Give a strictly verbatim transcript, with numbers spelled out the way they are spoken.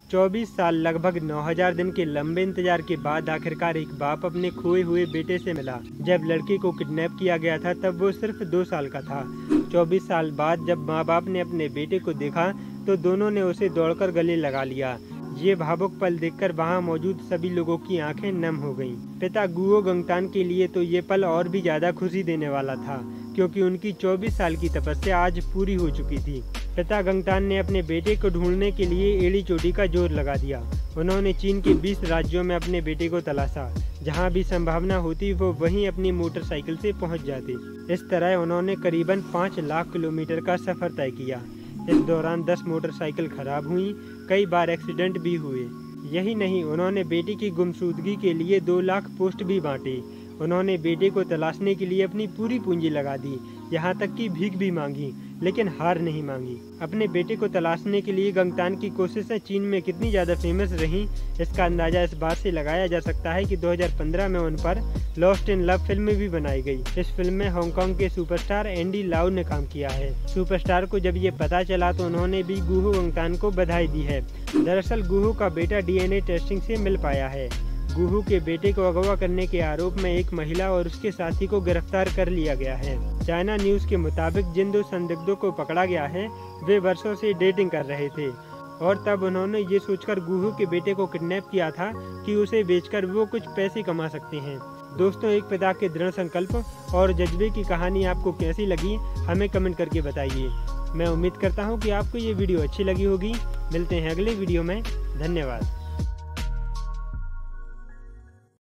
चौबीस साल लगभग नौ हज़ार दिन के लंबे इंतजार के बाद आखिरकार एक बाप अपने खोए हुए बेटे से मिला। जब लड़के को किडनैप किया गया था तब वो सिर्फ दो साल का था। चौबीस साल बाद जब माँ बाप ने अपने बेटे को देखा तो दोनों ने उसे दौड़कर गले लगा लिया। ये भावुक पल देखकर वहाँ मौजूद सभी लोगों की आंखें नम हो गईं। पिता गुओ गंगतान के लिए तो ये पल और भी ज्यादा खुशी देने वाला था, क्योंकि उनकी चौबीस साल की तपस्या आज पूरी हो चुकी थी। पिता गंगतान ने अपने बेटे को ढूंढने के लिए एड़ी चोटी का जोर लगा दिया। उन्होंने चीन के बीस राज्यों में अपने बेटे को तलाशा। जहां भी संभावना होती वो वहीं अपनी मोटरसाइकिल से पहुंच जाते। इस तरह उन्होंने करीबन पाँच लाख किलोमीटर का सफर तय किया। इस दौरान दस मोटरसाइकिल खराब हुई, कई बार एक्सीडेंट भी हुए। यही नहीं, उन्होंने बेटे की गुमशुदगी के लिए दो लाख पोस्ट भी बांटे। उन्होंने बेटे को तलाशने के लिए अपनी पूरी पूंजी लगा दी, यहाँ तक कि भीख भी मांगी, लेकिन हार नहीं मांगी। अपने बेटे को तलाशने के लिए गंगतान की कोशिशें चीन में कितनी ज़्यादा फेमस रहीं, इसका अंदाजा इस बात से लगाया जा सकता है कि दो हज़ार पंद्रह में उन पर लॉस्ट इन लव फिल्म भी बनाई गई। इस फिल्म में हांगकांग के सुपरस्टार एंडी लाउ ने काम किया है। सुपरस्टार को जब ये पता चला तो उन्होंने भी गुहो गंगतान को बधाई दी है। दरअसल गुहो का बेटा डी एन ए टेस्टिंग से मिल पाया है। गुहो के बेटे को अगवा करने के आरोप में एक महिला और उसके साथी को गिरफ्तार कर लिया गया है। चाइना न्यूज़ के मुताबिक जिन दो संदिग्धों को पकड़ा गया है वे वर्षों से डेटिंग कर रहे थे और तब उन्होंने ये सोचकर गुहो के बेटे को किडनैप किया था कि उसे बेचकर वो कुछ पैसे कमा सकते हैं। दोस्तों, एक पिता के दृढ़ संकल्प और जज्बे की कहानी आपको कैसी लगी हमें कमेंट करके बताइए। मैं उम्मीद करता हूँ कि आपको ये वीडियो अच्छी लगी होगी। मिलते हैं अगले वीडियो में। धन्यवाद।